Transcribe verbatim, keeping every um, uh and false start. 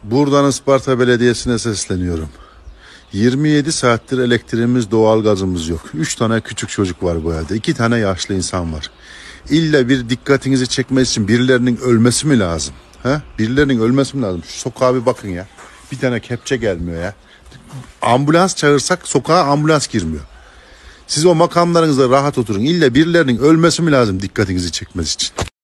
Buradan Isparta Belediyesi'ne sesleniyorum. yirmi yedi saattir elektriğimiz, doğalgazımız yok. üç tane küçük çocuk var bu evde. iki tane yaşlı insan var. İlla bir dikkatinizi çekmesi için birilerinin ölmesi mi lazım? He? Birilerinin ölmesi mi lazım? Şu sokağa bir bakın ya. Bir tane kepçe gelmiyor ya. Ambulans çağırsak sokağa ambulans girmiyor. Siz o makamlarınızda rahat oturun. İlla birilerinin ölmesi mi lazım dikkatinizi çekmesi için?